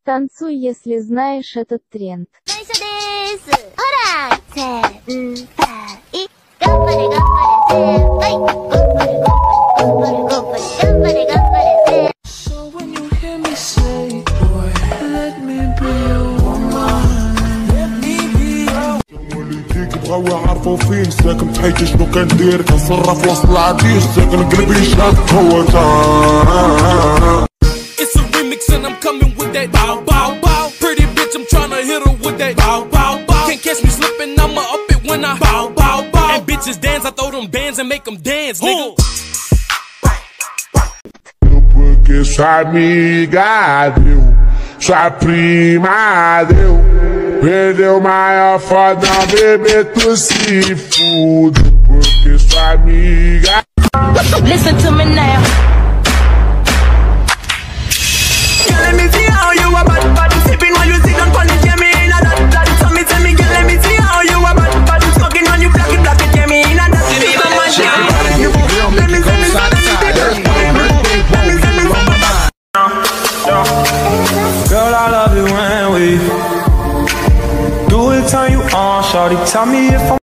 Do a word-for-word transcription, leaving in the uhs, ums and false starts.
Танцуй, если знаешь этот тренд. So when you hear me say, boy, let me be your woman, let me be your بغاو يعرفوا فين ساكن بحياتي شنو كندير كنصرف وسط العديس ساكن قلبي شاف هو تا. It's a remix and I'm coming with that bow bow bow. Pretty bitch, I'm tryna hit her with that bow bow bow. Can't catch me slipping, I'ma up it when I bow bow bow. And bitches dance, I throw them bands and make them dance, nigga. Porque sua amiga deu, sua prima deu, perdeu maior foda, bebê, tu se fude. Porque sua amiga. Listen to me now. Girl, let me see how you a bad bad sipping while you sit down on it, yeah me in a that that. Tell me, tell me, girl, let me see how you a bad bad smoking when you block it, block it, yeah me in a that. Be my man, yeah. Let me, let me, let me, girl, I love it when we do it, turn you on, shawty. Tell me if I'm